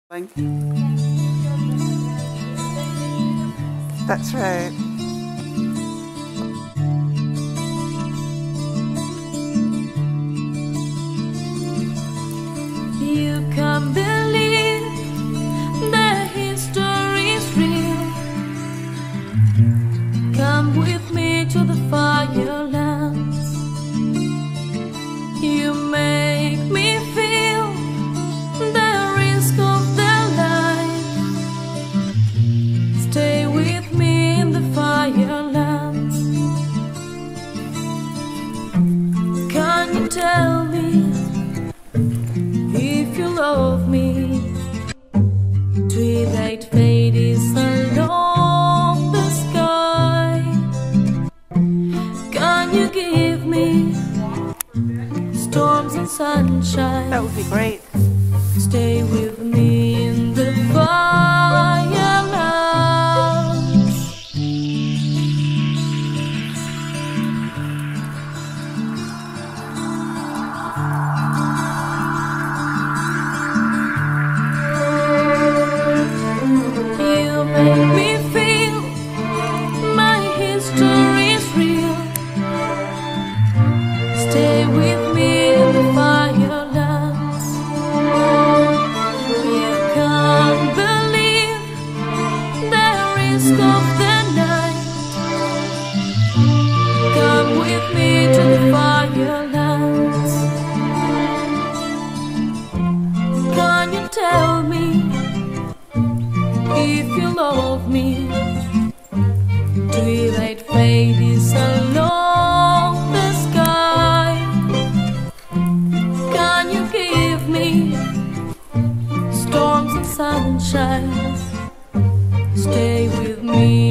That's right. You can't believe the history's real. Come with me to the firelands. You make me feel the risk of the life. Stay with me in the firelands. Can you tell me if you love me? Twilight fades along the sky. Can you give me storms and sunshine? That would be great. Stay with me in the firelands. You make me feel my history's real. Stay with me in the firelands. You can't believe the risk of the night. Come with me to the firelands. Can you tell me if you love me? Twilight fades along the sky. Can you give me storms and sunshine? Stay with me